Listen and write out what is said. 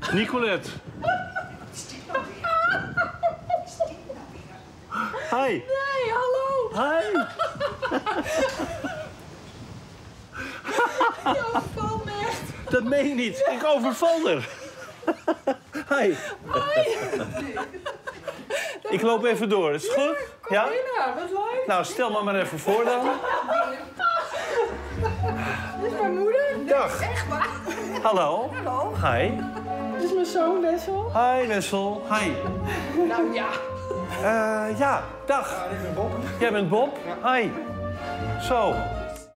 Nicolette. Hi. Nee, hallo. Hi. Je overvalt me echt. Dat meen je niet. Ik overval er. Hi. Ik loop even door. Is het goed? Kom binnen, wat leuk. Nou, stel me maar even voor dan. Dit is mijn moeder. Dag. Echt waar? Hallo. Hallo. Hi. Dit is mijn zoon Wessel. Hi, Wessel. Hi. Nou ja. Ja, dag. Ja, ik ben Bob. Jij bent Bob? Hi. Zo.